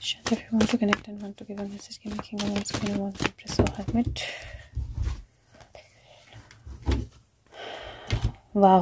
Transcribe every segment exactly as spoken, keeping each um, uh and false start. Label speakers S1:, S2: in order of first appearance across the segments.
S1: If you want to connect and want to give a message, give me King of Wands, Queen of Wands, Empress or Hermit. Wow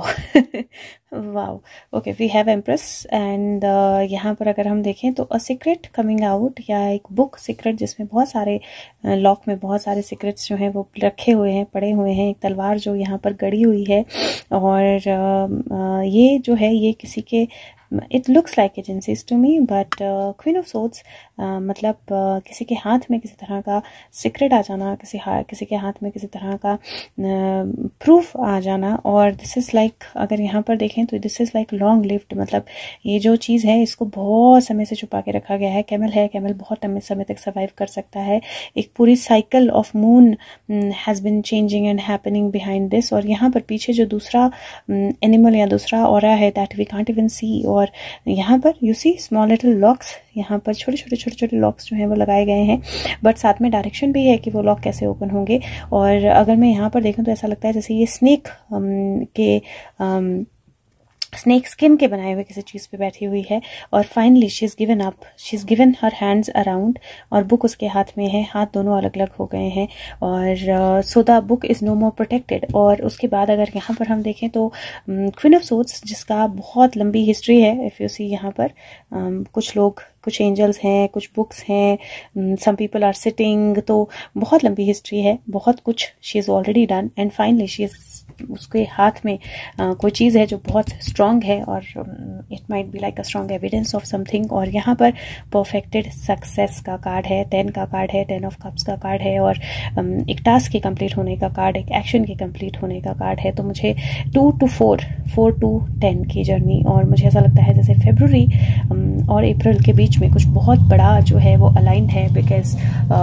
S1: wow okay, we have empress and यहाँ पर अगर हम देखें तो a secret coming out, या एक book secret जिसमें बहुत सारे लॉक uh, में बहुत सारे सीक्रेट्स जो हैं वो रखे हुए हैं, पड़े हुए हैं। एक तलवार जो यहाँ पर गड़ी हुई है, और uh, uh, ये जो है ये किसी के, it looks like agencies to me, but queen of swords मतलब uh, किसी के हाथ में किसी तरह का सीक्रेट आ जाना, किसी हा, किसी के हाथ में किसी तरह का प्रूफ uh, आ जाना। और दिस इज़ लाइक, अगर यहाँ पर देखें तो this is like long lived, मतलब ये जो चीज़ है इसको बहुत समय से छुपा के रखा गया है। कैमल है, कैमल बहुत लंबे समय तक सर्वाइव कर सकता है। एक पूरी cycle of moon has been changing and happening behind this. और यहाँ पर पीछे जो दूसरा एनिमल um, या दूसरा ऑरा है, that we can't even see. और यहाँ पर you see small little locks, यहाँ पर छोटे छोटे छोटे छोटे लॉक्स जो हैं वो लगाए गए हैं, बट साथ में डायरेक्शन भी है कि वो लॉक कैसे ओपन होंगे। और अगर मैं यहाँ पर देखूँ तो ऐसा लगता है जैसे ये स्नेक के um, स्नेक स्किन के बनाए हुए किसी चीज़ पे बैठी हुई है। और finally she is given up, she is given her hands around, और बुक उसके हाथ में है, हाथ दोनों अलग अलग हो गए हैं। और so the book is no more protected. और उसके बाद अगर यहाँ पर हम देखें तो क्वीन ऑफ सोर्ड्स जिसका बहुत लंबी हिस्ट्री है, इफ़ यू सी यहाँ पर um, कुछ लोग, कुछ एंजल्स हैं, कुछ बुक्स हैं, सम पीपल आर सिटिंग, तो बहुत लंबी हिस्ट्री है, बहुत कुछ she is already done. And finally she is, उसके हाथ में uh, कोई चीज़ है जो बहुत स्ट्रॉन्ग है, और it might be like a strong evidence of something. और यहाँ पर परफेक्टेड सक्सेस का कार्ड है, टेन का कार्ड है, टेन ऑफ कप्स का कार्ड है, और um, एक टास्क के कंप्लीट होने का कार्ड, एक एक्शन के कंप्लीट होने का कार्ड है। तो मुझे two two four four two ten की जर्नी, और मुझे ऐसा लगता है जैसे फरवरी um, और अप्रैल के बीच में कुछ बहुत बड़ा जो है वो अलाइंड है, because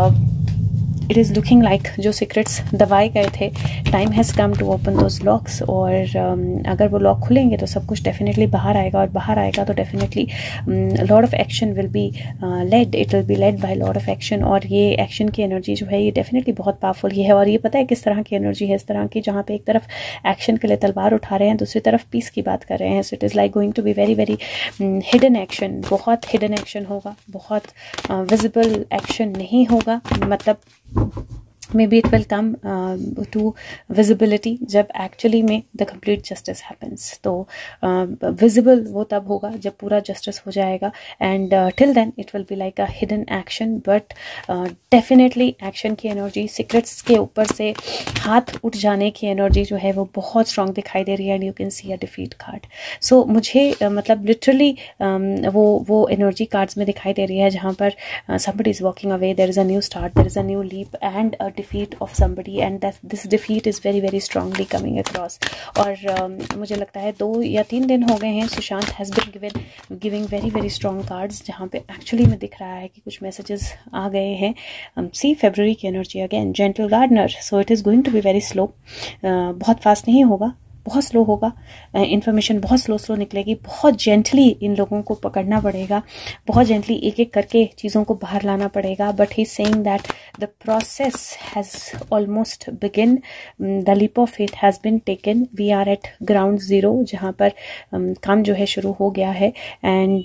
S1: it is looking like जो सीक्रेट्स दबाए गए थे, time has come to open those locks. और um, अगर वो लॉक खुलेंगे तो सब कुछ डेफिनेटली बाहर आएगा, और बाहर आएगा तो definitely lord of action will be led, it will be led by lord of action. और ये एक्शन की एनर्जी जो है ये डेफिनेटली बहुत पावरफुल ही है। और ये पता है किस तरह की एनर्जी है, इस तरह की जहाँ पे एक तरफ एक्शन के लिए तलवार उठा रहे हैं, दूसरी तरफ पीस की बात कर रहे हैं। So it is like going to be very very hidden action, बहुत हिडन एक्शन होगा, बहुत विजिबल uh, एक्शन नहीं होगा। मतलब maybe it will come to visibility जब एक्चुअली में द कंप्लीट जस्टिस हैपन्स। तो विजिबल uh, वो तब होगा जब पूरा जस्टिस हो जाएगा, and till then it will be like a hidden action. But definitely action की एनर्जी, सीक्रेट्स के ऊपर से हाथ उठ जाने की एनर्जी जो है वो बहुत स्ट्रांग दिखाई दे रही है। And you can see a defeat card. So मुझे uh, मतलब लिटरली um, वो वो एनर्जी कार्ड्स में दिखाई दे रही है जहाँ पर somebody is walking away, there is a new start, there is a new leap, and a defeat of somebody, and that this defeat is very very strongly coming across. और uh, मुझे लगता है दो या तीन दिन हो गए हैं Sushant has been given giving very very strong cards, जहाँ पे एक्चुअली में दिख रहा है कि कुछ मैसेजेस आ गए हैं। सी फरवरी की energy again, gentle gardener, so it is going to be very slow, बहुत फास्ट नहीं होगा, बहुत स्लो होगा, इन्फॉर्मेशन uh, बहुत स्लो स्लो निकलेगी, बहुत जेंटली इन लोगों को पकड़ना पड़ेगा, बहुत जेंटली एक एक करके चीज़ों को बाहर लाना पड़ेगा। But he is saying that the process has almost begin, the leap of faith has been taken, we are at ground zero, जहाँ पर um, काम जो है शुरू हो गया है। And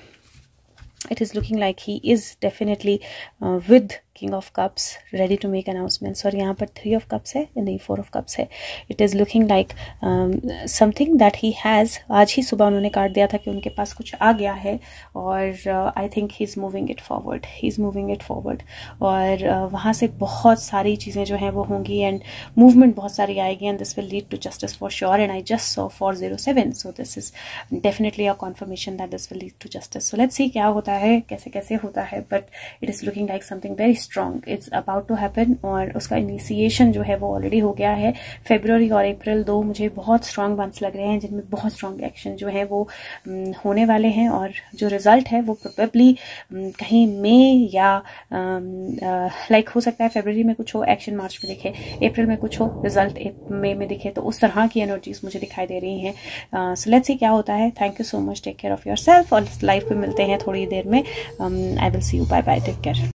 S1: it is looking like he is definitely uh, with King of Cups ready to make announcements. और यहाँ पर Three of Cups है, नहीं Four of Cups है। It is looking like um, something that he has, आज ही सुबह उन्होंने card दिया था कि उनके पास कुछ आ गया है, और uh, I think he is moving it forward, he is moving it forward। और uh, वहाँ से बहुत सारी चीज़ें जो हैं वो होंगी, एंड मूवमेंट बहुत सारी आएगी, and this will lead to justice for sure. And I just saw four zero seven, so this is definitely a confirmation that this will lead to justice. So let's see क्या होता है, कैसे कैसे होता है, but it is looking like something very strong it's about to happen. और उसका initiation जो है वो ऑलरेडी हो गया है। फेब्रुअरी और अप्रैल दो मुझे बहुत स्ट्रॉन्ग मंथ्स लग रहे हैं, जिनमें बहुत स्ट्रॉन्ग एक्शन जो है वो होने वाले हैं, और जो रिजल्ट है वो प्रोबेबली कहीं मई या लाइक हो सकता है फरवरी में कुछ हो, एक्शन मार्च में दिखे, अप्रैल में कुछ हो, रिजल्ट मई में दिखे। तो उस तरह की एनर्जीज मुझे दिखाई दे रही हैं। सो लेट्स सी क्या होता है। Thank you so much, take care of your self, और लाइफ पे मिलते हैं थोड़ी देर में। I will see you, bye bye, take care.